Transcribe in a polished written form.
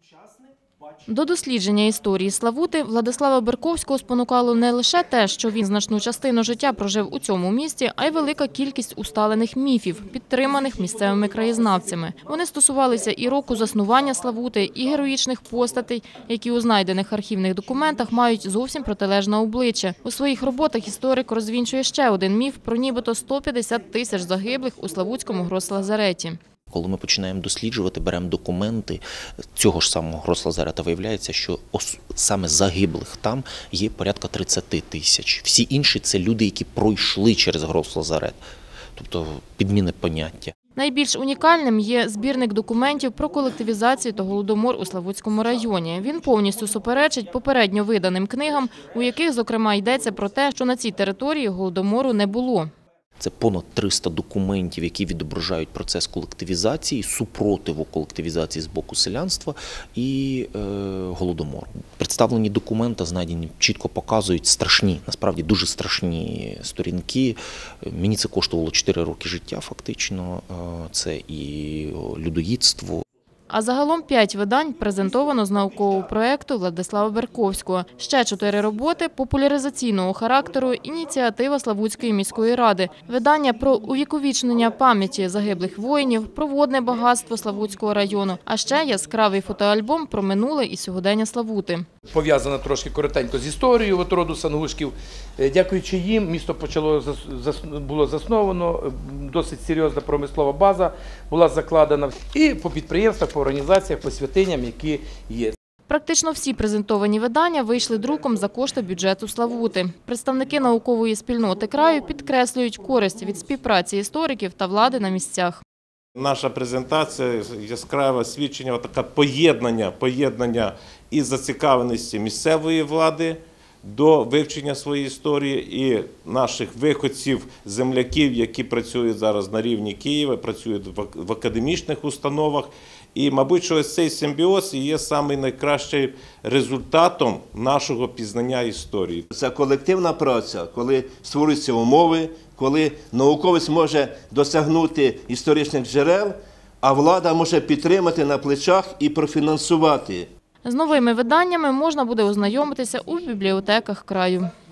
До дослідження історії Славути Владислава Берковського спонукало не лише те, що він значну частину життя прожив у цьому місті, а й велика кількість усталених міфів, підтриманих місцевими краєзнавцями. Вони стосувалися і року заснування Славути, і героїчних постатей, які у знайдених архівних документах мають зовсім протилежне обличчя. У своїх роботах історик розвінчує ще один міф про нібито 150 тисяч загиблих у Славутському грослазареті. Коли ми починаємо досліджувати, беремо документи цього ж самого грослазарета, виявляється, що саме загиблих там є порядка 30 тисяч. Всі інші – це люди, які пройшли через грослазарет, тобто підміни поняття. Найбільш унікальним є збірник документів про колективізацію та голодомор у Славутському районі. Він повністю суперечить попередньо виданим книгам, у яких, зокрема, йдеться про те, що на цій території голодомору не було. Це понад 300 документів, які відображають процес колективізації, супротиву колективізації з боку селянства і голодомору. Представлені документи, знайдені, чітко показують страшні, насправді дуже страшні сторінки. Мені це коштувало 4 роки життя фактично, це і людоїдство. А загалом 5 видань презентовано з наукового проєкту Владислава Берковського. Ще 4 роботи популяризаційного характеру – ініціатива Славутської міської ради. Видання про увіковічнення пам'яті загиблих воїнів, про водне багатство Славутського району, а ще яскравий фотоальбом про минуле і сьогодення Славути. Пов'язано трошки коротенько з історією роду Сангушків. Дякуючи їм, місто було засновано, досить серйозна промислова база була закладена. І по підприємствах, по організаціях, по святиням, які є. Практично всі презентовані видання вийшли друком за кошти бюджету Славути. Представники наукової спільноти краю підкреслюють користь від співпраці істориків та влади на місцях. Наша презентація – яскраве свідчення, таке поєднання із зацікавленості місцевої влади до вивчення своєї історії і наших виходців, земляків, які працюють зараз на рівні Києва, працюють в академічних установах. І, мабуть, що ось цей симбіоз є найкращим результатом нашого пізнання історії. Це колективна праця, коли створюються умови, коли науковець може досягнути історичних джерел, а влада може підтримати на плечах і профінансувати. З новими виданнями можна буде ознайомитися у бібліотеках краю.